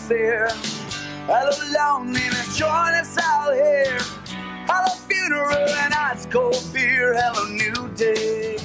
fear. Hello loneliness, join us out here. Hello funeral and ice cold beer. Hello new day.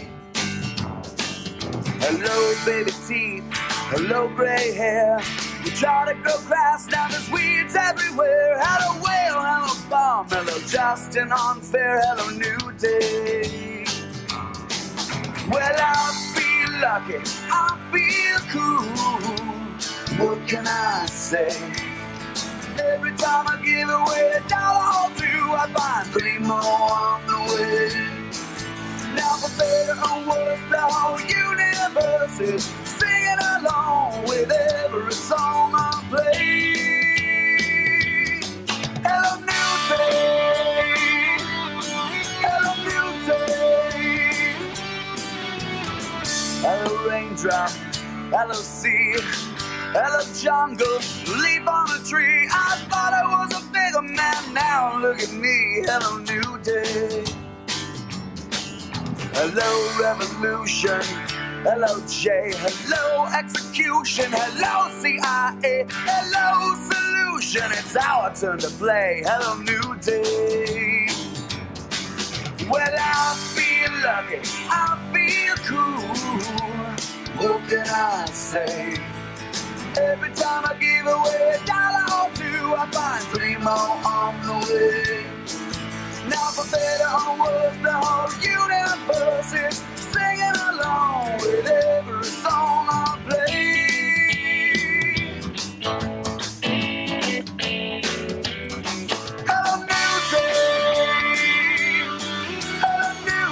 Hello baby teeth, hello gray hair. We try to grow grass, now there's weeds everywhere. Hello whale, hello bomb, hello just and unfair. Hello new day. Well, I feel lucky, I feel cool. What can I say? Every time I give away $1 or two, I find 3 more on the way. Now for better or worse, the whole universe is singing along with every song I play. Hello new day, hello new day. Hello raindrop, hello sea, hello jungle, leaf on a tree. I thought I was a bigger man, now look at me. Hello new day. Hello revolution, hello J, hello execution, hello CIA, hello solution. It's our turn to play. Hello new day. Well, I feel lucky, I feel cool. What can I say? Every time I give away $1 or two, I find 3 more on the way. Now for better or worse, the whole universe is singing along with every song I play. Hello new day, hello new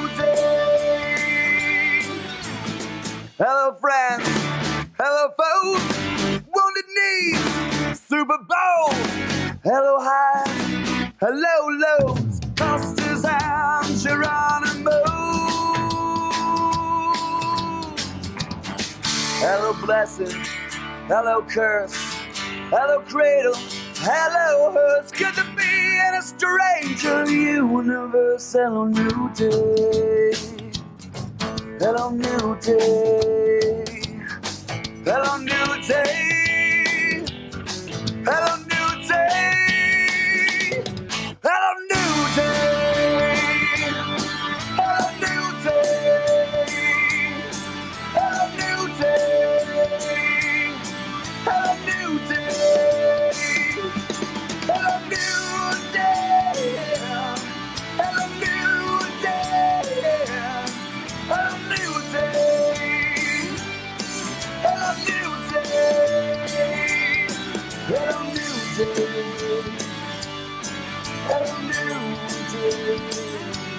day. Hello friends, hello foes, wounded knees, Super Bowl. Hello highs, hello lows, Custer's and Geronimo. Hello blessing, hello curse, hello cradle, hello hearse. Good to be in a stranger universe. Hello new day, hello new day, hello new day, hello new day. Hello new day, hello new day, hello new day, hello new day, hello new day, hello new day, hello new day, hello new day, hello new day. Hello new day.